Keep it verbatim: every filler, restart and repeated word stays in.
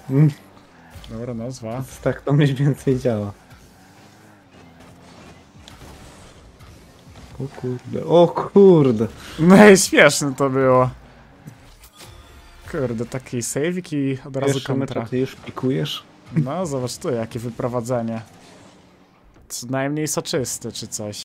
Mm, Dobra, nazwa. tak to mniej więcej działa. O kurde, o kurde. No i śmieszne to było. Kurde, taki save'ik i od razu Pierwszy mecz, kontra. a ty już pikujesz? No, zobacz tu, jakie wyprowadzenie. Co najmniej soczysty, czy coś.